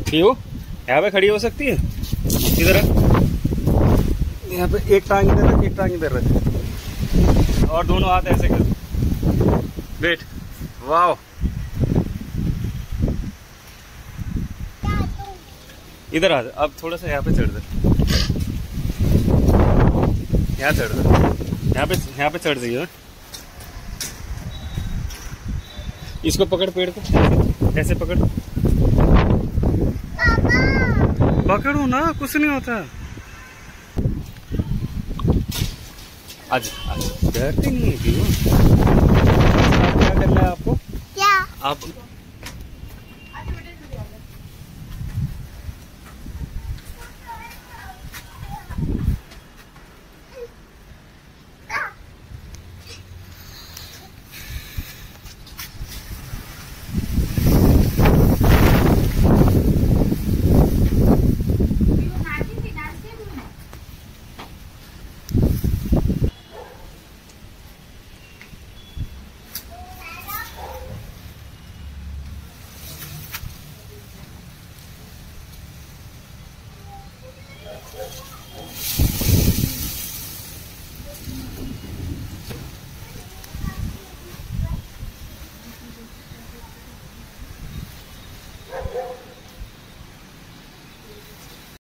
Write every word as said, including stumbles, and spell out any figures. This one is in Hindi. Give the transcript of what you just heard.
क्यों? यहाँ पे खड़ी हो सकती है। इधर यहाँ पे एक टांग इधर रख, एक टांग इधर रख और दोनों हाथ ऐसे कर। बैठ। वाह, इधर आ। अब थोड़ा सा यहाँ पे चढ़ दे, यहाँ चढ़ दे, यहाँ पे यहाँ पे चढ़ जाइए। इसको पकड़, पेड़ को ऐसे पकड़। पकड़ो ना, कुछ नहीं होता। आज आज डरती नहीं है। क्या करना है आपको? क्या आप